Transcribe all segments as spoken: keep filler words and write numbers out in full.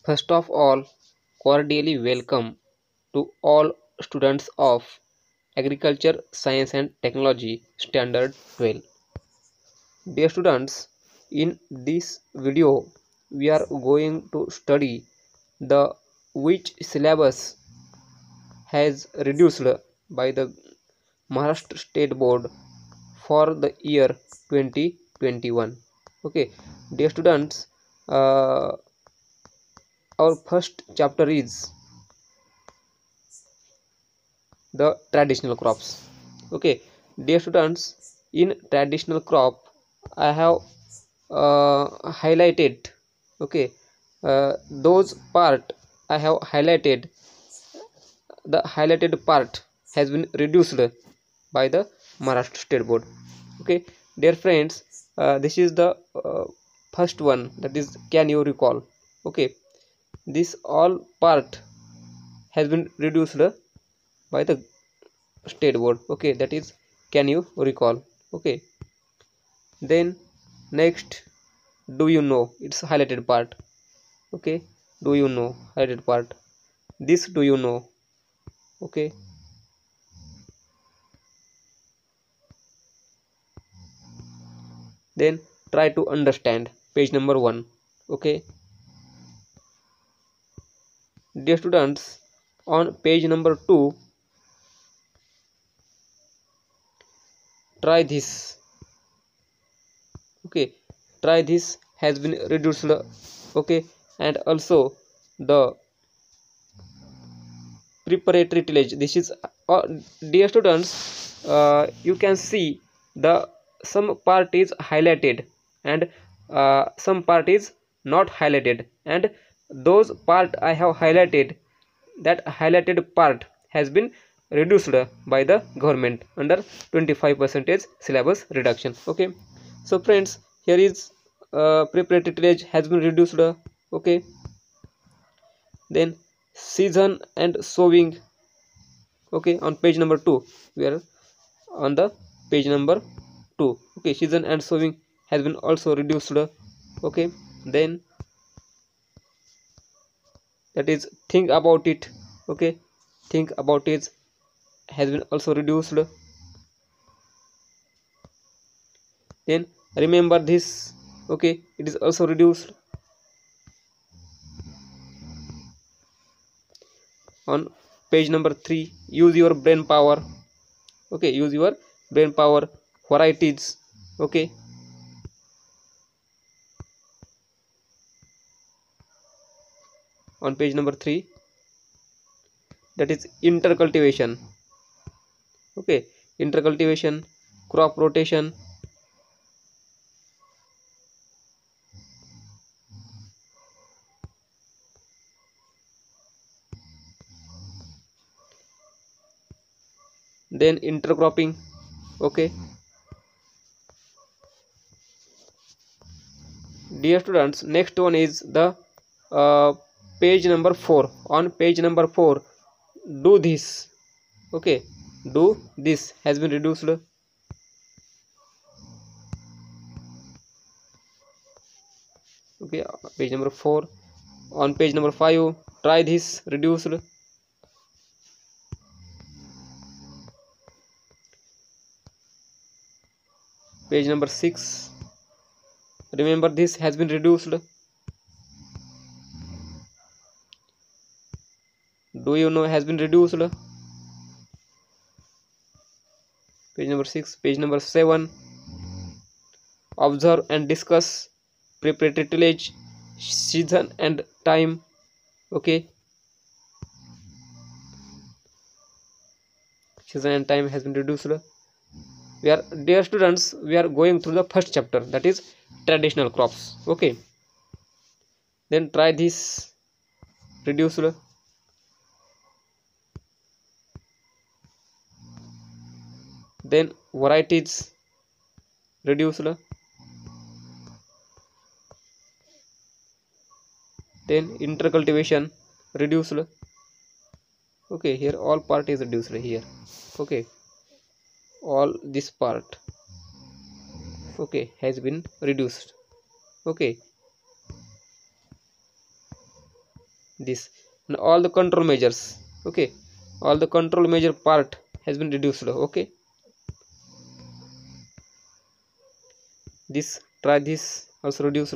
First of all, cordially welcome to all students of Agriculture, Science and Technology Standard twelve. Dear students, in this video we are going to study the which syllabus has reduced by the Maharashtra State Board for the year twenty twenty-one. Okay, dear students, uh, our first chapter is the traditional crops. Okay, dear students, in traditional crop I have uh, highlighted, okay, uh, those part I have highlighted, the highlighted part has been reduced by the Maharashtra State Board. Okay, dear friends, uh, this is the uh, first one, that is can you recall. Okay, this all part has been reduced by the state board. Okay, that is can you recall. Okay, then next, do you know, it's highlighted part. Okay, do you know, highlighted part, this do you know. Okay, then try to understand page number one. Okay, dear students, on page number two, try this. Okay, try this has been reduced. Okay, and also the preparatory tillage, this is uh, dear students, uh, you can see the some part is highlighted and uh, some part is not highlighted, and those part I have highlighted, that highlighted part has been reduced by the government under twenty-five percentage syllabus reduction. Okay, so friends, here is uh, preparatory tillage has been reduced. Okay, then season and sowing. Okay, on page number two, we are on the page number two. Okay, season and sowing has been also reduced. Okay, then that is think about it. Okay, think about it has been also reduced. Then remember this. Okay, it is also reduced. On page number three, use your brain power. Okay, use your brain power, varieties. Okay, on page number three, that is intercultivation. Okay, intercultivation, crop rotation. Then intercropping. Okay, dear students, next one is the uh, page number four. On page number four, do this. Okay, do this has been reduced. Okay, page number four. On page number five, try this, reduced. Page number six, remember this has been reduced. Do you know has been reduced. Page number six. Page number seven, observe and discuss preparatory tillage, season and time. Okay, season and time has been reduced. We are, dear students, we are going through the first chapter, that is traditional crops. Okay, then try this, reduced. Then varieties, reduced. Then intercultivation, reduced. Okay, here all part is reduced here. Okay, all this part, okay, has been reduced. Okay, this, and all the control measures, okay, all the control measure part has been reduced. Okay, this, try this also reduced.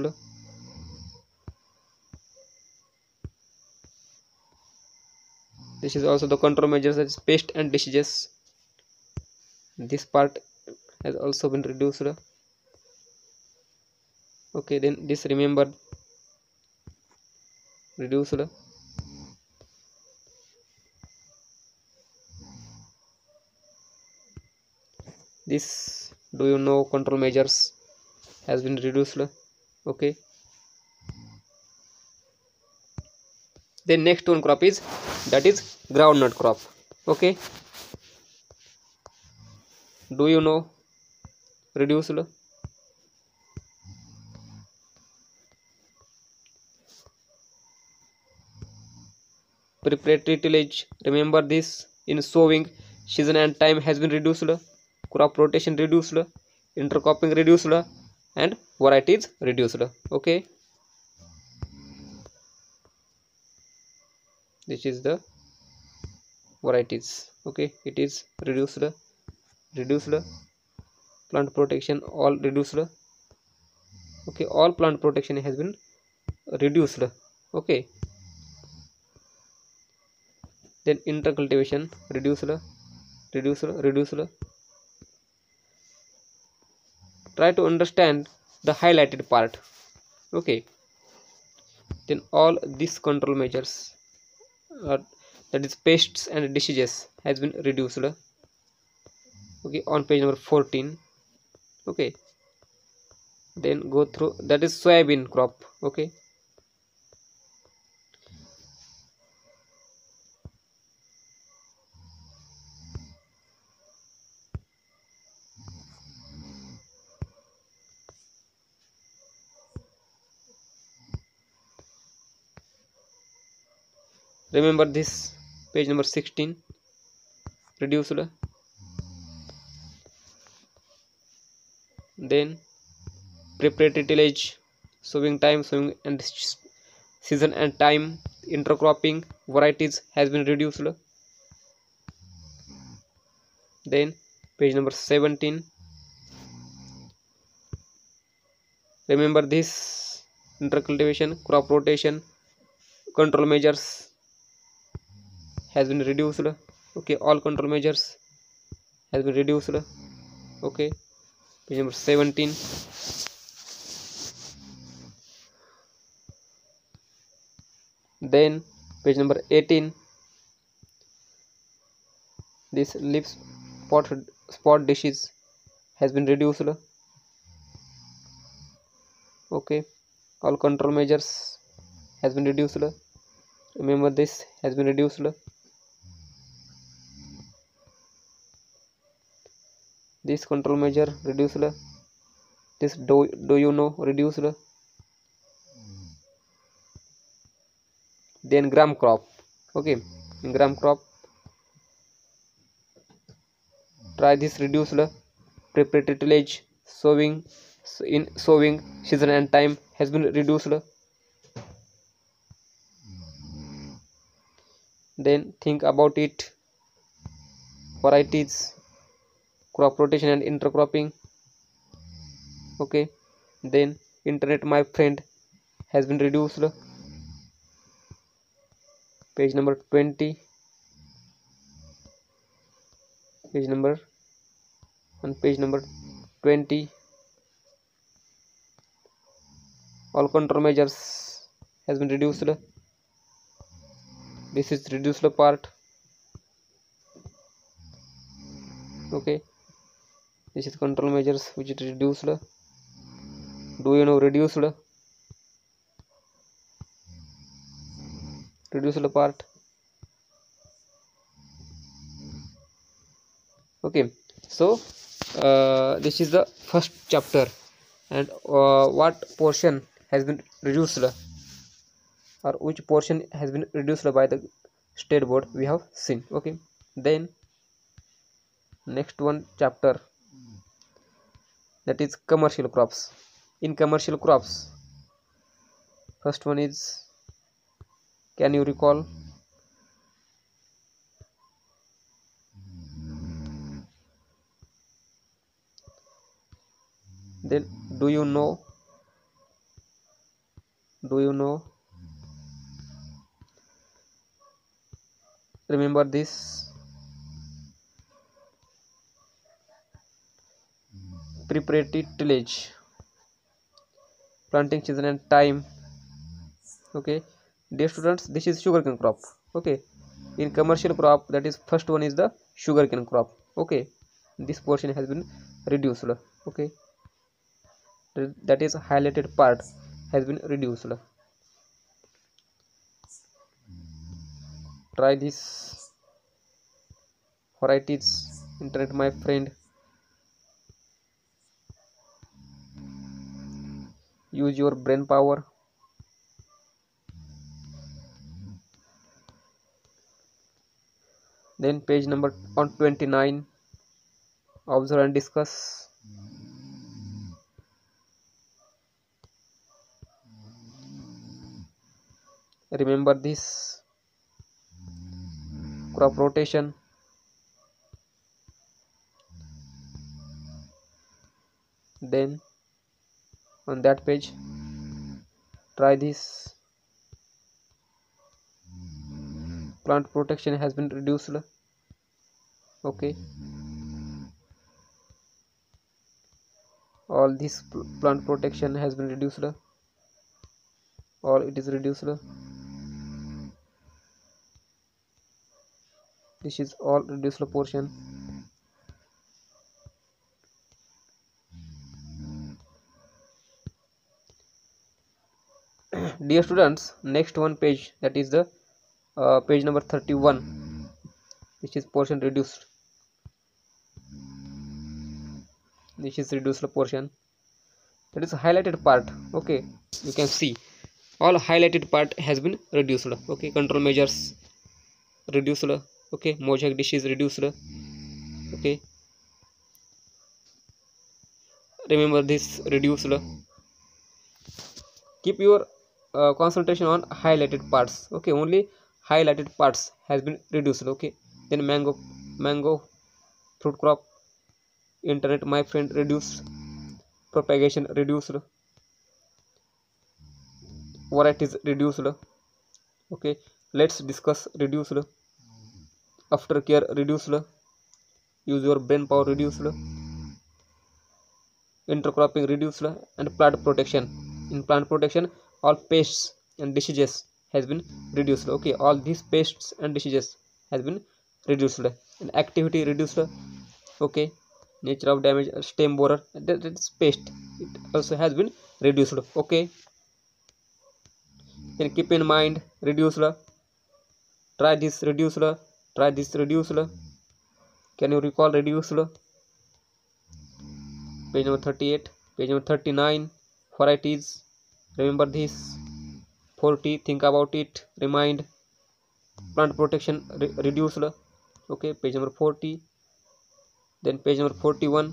This is also the control measures, that is pest and diseases. This part has also been reduced. Okay, then this, remember, reduced. This, do you know, control measures has been reduced. Okay, then next one crop is, that is groundnut crop. Okay, do you know, reduced. Preparatory tillage, remember this, in sowing season and time has been reduced, crop rotation reduced, intercropping reduced, and varieties reduced. Okay, this is the varieties. Okay, it is reduced, reduced, plant protection all reduced. Okay, all plant protection has been reduced. Okay, then intercultivation reduced, reduced, reduced. Try to understand the highlighted part. Okay, then all these control measures, uh, that is pests and diseases, has been reduced. Okay, on page number fourteen. Okay, then go through, that is soybean crop. Okay, remember this, page number sixteen, reduced. Then preparatory tillage, sowing time, sowing and season and time, intercropping, varieties has been reduced. Then page number seventeen, remember this, intercultivation, crop rotation, control measures has been reduced. Okay, all control measures has been reduced. Okay, page number seventeen. Then page number eighteen, this leaf spot spot disease has been reduced. Okay, all control measures has been reduced. Remember this, has been reduced. This control measure reduced. This, do, do you know, reduced. Then gram crop. Okay, in gram crop, try this, reduced. Preparatory tillage, sowing, in sowing season and time has been reduced. Then think about it, varieties, crop rotation and intercropping. Okay, then internet my friend has been reduced. Page number twenty, page number on page number twenty, all control measures has been reduced. This is reduced part. Okay, this is control measures which is reduced. Do you know, reduced? Reduced part. Okay, so uh, this is the first chapter, and uh, what portion has been reduced, or which portion has been reduced by the state board, we have seen. Okay, then next one chapter, that is commercial crops. In commercial crops, first one is Can you recall? Then do you know? Do you know? Remember this. Preparatory tillage, planting season and time. Okay, dear students, this is sugarcane crop. Okay, in commercial crop, that is first one is the sugarcane crop. Okay, this portion has been reduced. Okay, that is highlighted part has been reduced. Try this varieties, internet my friend. Use your brain power. Then page number on twenty-nine, observe and discuss. Remember this. Crop rotation. Then on that page, try this. Plant protection has been reduced. Okay, all this plant protection has been reduced, or it is reduced. This is all reduced portion. Dear students, next one page, that is the uh, page number thirty-one, which is portion reduced. This is reduced portion, that is highlighted part. Okay, you can see all highlighted part has been reduced. Okay, control measures reduced. Okay, mosaic dishes reduced. Okay, remember this, reduced. Keep your uh, concentration on highlighted parts. Okay, only highlighted parts has been reduced. Okay, then mango mango fruit crop, internet my friend reduced. Propagation reduced. Varieties reduced. Okay, let's discuss reduced. Aftercare reduced. Use your brain power reduced. Intercropping reduced. And plant protection. In plant protection, all pests and diseases has been reduced. Okay, all these pests and diseases has been reduced. And activity reduced. Okay, nature of damage, stem borer, that is pest, it also has been reduced. Okay, then keep in mind reduced. Try this reduced. Try this reduced. Can you recall reduced? Page number thirty-eight, page number thirty-nine, varieties. Remember this. forty, think about it, remind. Plant protection re reduced. Okay, page number forty. Then page number forty-one,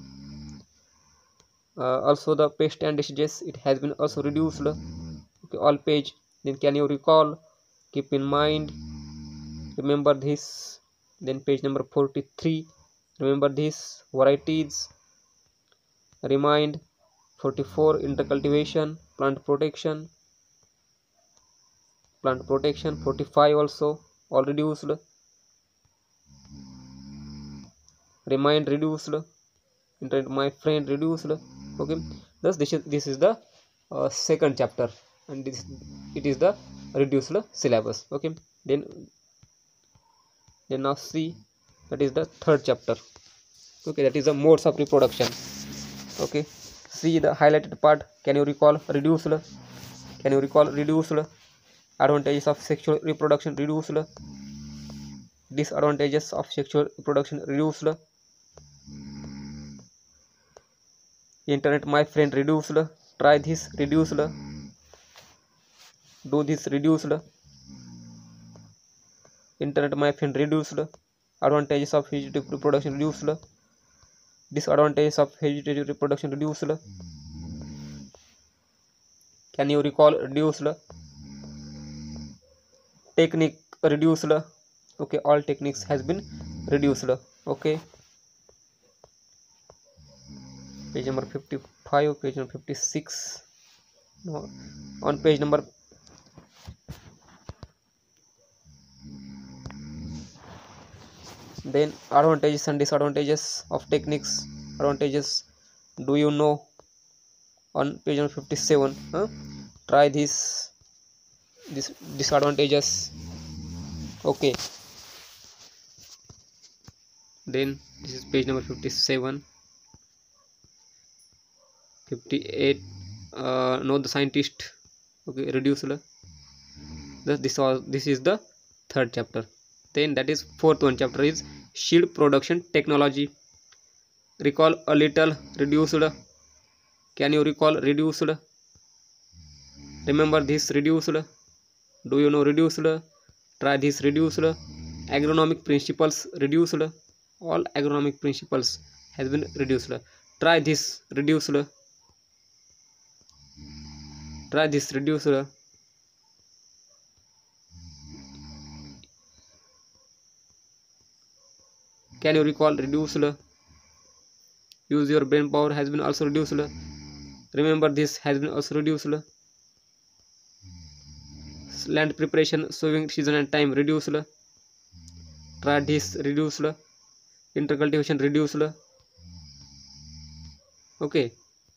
uh, also the pest and diseases, it has been also reduced. Okay, all page. Then can you recall, keep in mind, remember this. Then page number forty-three, remember this, varieties, remind. Forty-four, intercultivation, plant protection, plant protection. Forty-five also all reduced. Remind reduced. Internet my friend reduced. Okay, thus this is this is the uh, second chapter, and this it is the reduced syllabus. Okay, then then now see, that is the third chapter. Okay, that is the modes of reproduction. Okay, see the highlighted part. Can you recall reduced? Can you recall reduced? Advantages of sexual reproduction reduced. Disadvantages of sexual reproduction reduced. Internet my friend reduced. Try this reduced. Do this reduced. Internet my friend reduced. Advantages of vegetative reproduction reduced. Disadvantages of vegetative reproduction reduced. Can you recall reduced? technique reduced. Okay, all techniques has been reduced. Okay, page number fifty-five, page number fifty-six. No, on page number then advantages and disadvantages of techniques. Advantages, do you know? On page number fifty-seven, huh? Try this this disadvantages. Okay, then this is page number fifty-seven. fifty-eight, uh, know the scientist. Okay, reduced. This was this is the third chapter. Then that is fourth one chapter is seed production technology. Recall a little, reduced. Can you recall reduced? Remember this, reduced. Do you know reduced? Try this, reduced. Agronomic principles, reduced. All agronomic principles has been reduced. Try this, reduced. Try this, reduced. Can you recall reduced? Use your brain power has been also reduced. Remember this has been also reduced. Land preparation, sowing season and time, reduced. Try this, reduced. Intercultivation, reduced. Okay,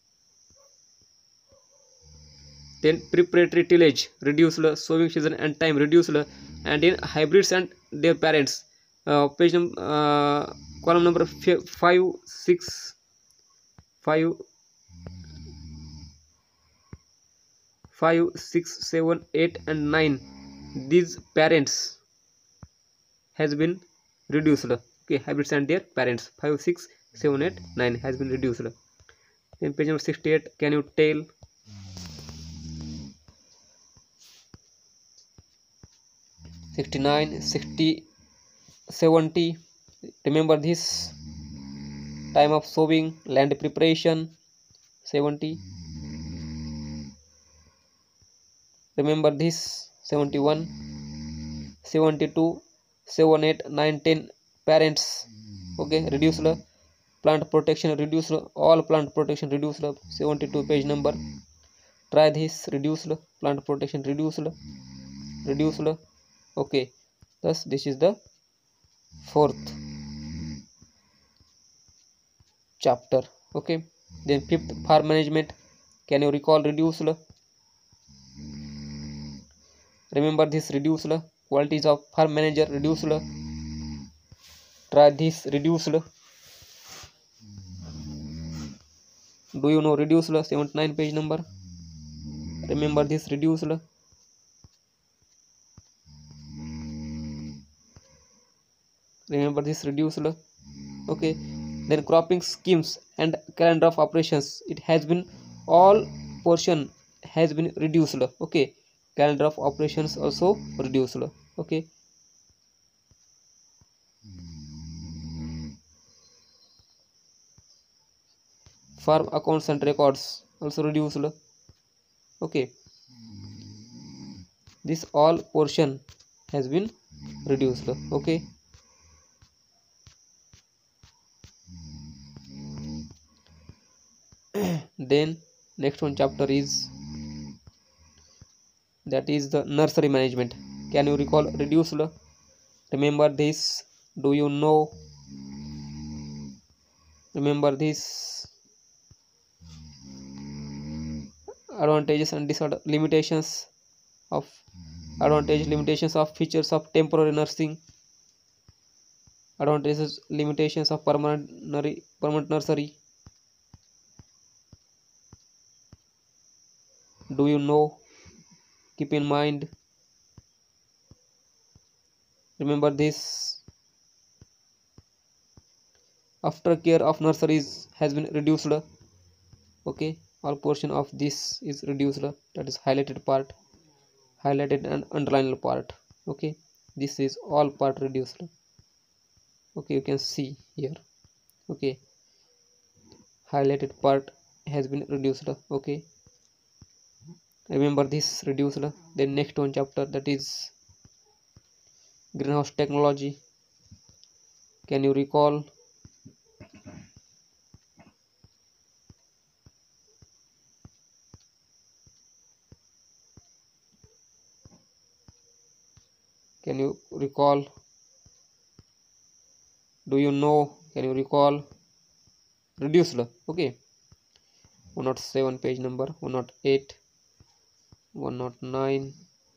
then preparatory tillage, reduced. Sowing season and time, reduced. And in hybrids and their parents, uh, page number uh, column number five, six, five, five, six, seven, eight, and nine. These parents has been reduced. Okay, hybrids and their parents, five, six, seven, eight, nine has been reduced. Then page number sixty-eight. Can you tell? sixty-nine, sixty, seventy. Remember this. Time of sowing, land preparation, seventy. Remember this, seventy-one, seventy-two, seven, eight, nine, ten. Parents. Okay, reduced. Plant protection, reduced. All plant protection reduced. seventy-two page number. Try this, reduced. Plant protection reduced. Reduced. Okay, thus this is the fourth chapter. Okay, then fifth, farm management. Can you recall reduced? Remember this, reduced. Qualities of farm manager, reduced. Try this, reduced. Do you know reduced? seventy-nine page number. Remember this, reduced. Remember this, reduced. Okay, then cropping schemes and calendar of operations, it has been all portion has been reduced. Okay, calendar of operations also reduced. Okay, farm accounts and records also reduced. Okay, this all portion has been reduced. Okay, then next one chapter is that is the nursery management. Can you recall reduced? Remember this, do you know? Remember this. Advantages and disadvantages, limitations of advantages, limitations of features of temporary nursing, advantages, limitations of permanent permanent nursery. Do you know? Keep in mind. Remember this. Aftercare of nurseries has been reduced. Okay, all portion of this is reduced. That is highlighted part, highlighted and underlined part. Okay, this is all part reduced. Okay, you can see here. Okay, highlighted part has been reduced. Okay, remember this, reduced. Then next one chapter, that is greenhouse technology. Can you recall? Can you recall? Do you know? Can you recall? Reduced. Okay. one oh seven page number, one oh eight, one oh nine.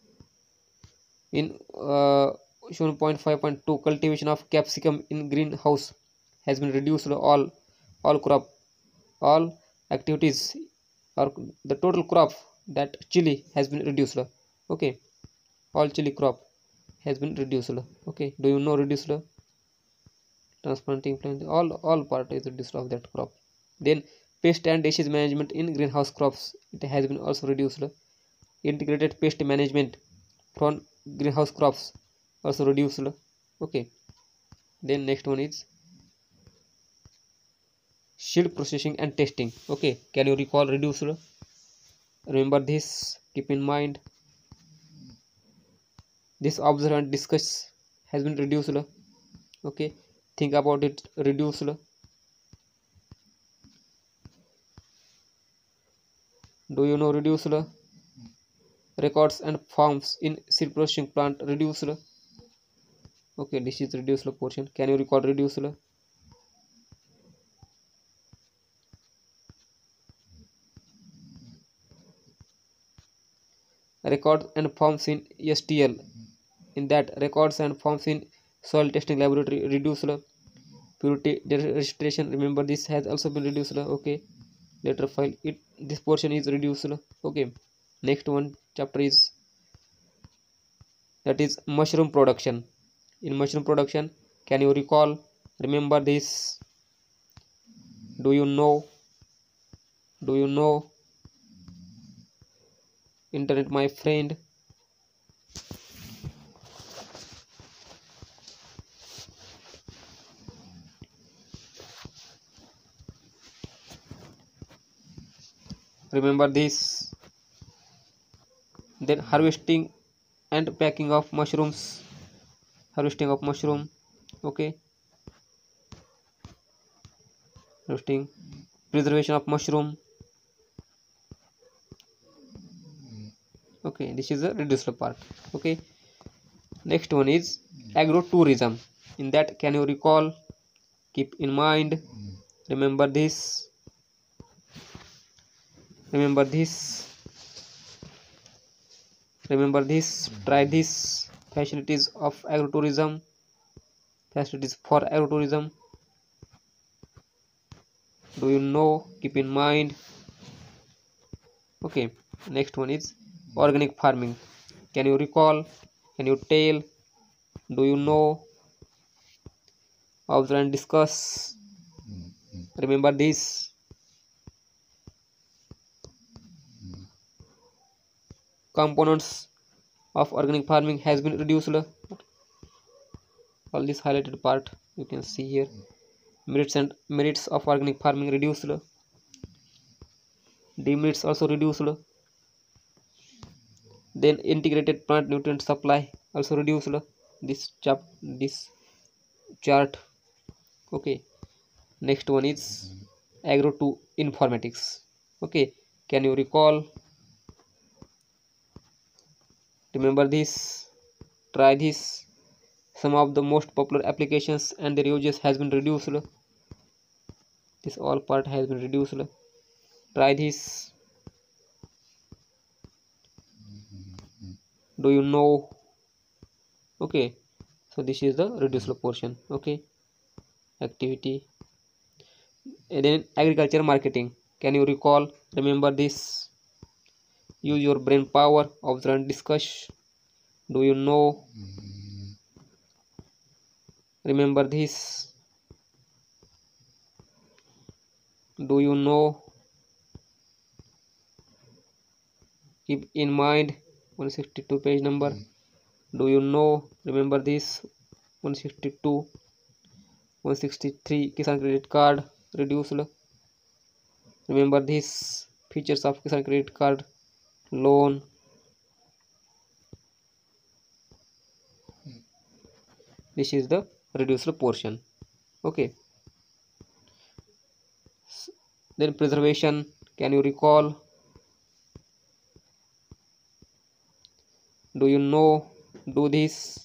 In uh, seven point five point two, cultivation of capsicum in greenhouse has been reduced. All all crop, all activities, or the total crop that chili has been reduced. Okay, all chili crop has been reduced. Okay, do you know reduced? Transplanting plant, all all part is reduced of that crop. Then pest and disease management in greenhouse crops, it has been also reduced. Integrated pest management from greenhouse crops also reduced. Okay, then next one is seed processing and testing. Okay, can you recall reduced? Remember this, keep in mind this, observe and discuss has been reduced. Okay, think about it, reduced. Do you know reduced? Records and forms in seed processing plant reduced. Okay, this is reduced portion. Can you recall reduced? Records and forms in S T L, in that records and forms in soil testing laboratory reduced. Purity registration, remember this has also been reduced. Okay, later file it, this portion is reduced. Okay, next one chapter is, that is mushroom production. In mushroom production, can you recall? Remember this, do you know? Do you know internet, my friend? Remember this. Then harvesting and packing of mushrooms, harvesting of mushroom. Okay, harvesting, preservation of mushroom. Okay, this is a reduced part. Okay, next one is agrotourism. In that, can you recall? Keep in mind, remember this, remember this, remember this, try this. Facilities of agrotourism, facilities for agrotourism, do you know? Keep in mind. Okay, next one is organic farming. Can you recall? Can you tell? Do you know? Observe and discuss. Remember this. Components of organic farming has been reduced. All this highlighted part you can see here. Merits and merits of organic farming reduced. Demerits also reduced. Then integrated plant nutrient supply also reduced. This chap this chart. Okay, next one is agro to informatics. Okay, can you recall? Remember this, try this. Some of the most popular applications and their uses has been reduced. This all part has been reduced. Try this. Do you know? Okay, so this is the reduced portion. Okay, activity. And then agriculture marketing. Can you recall? Remember this. Use your brain power, observe and discuss. Do you know? Remember this. Do you know? Keep in mind, one sixty-two page number. Do you know? Remember this, one sixty-two, one sixty-three, Kisan credit card reduced. Remember this, features of Kisan credit card loan. this is the reduced portion. Okay, then preservation, can you recall, do you know, do this?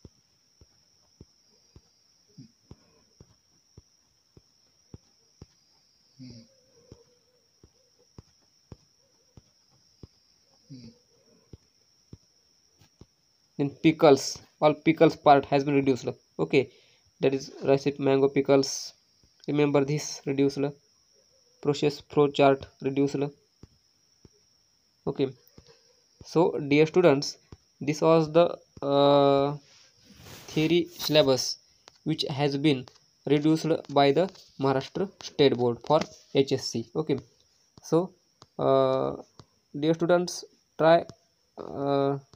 Then pickles, all pickles part has been reduced. Okay, that is recipe mango pickles, remember this, reduced. Process flow chart, reduced. Okay, so dear students, this was the uh, theory syllabus which has been reduced by the Maharashtra State Board for H S C. Okay, so uh, dear students, try uh,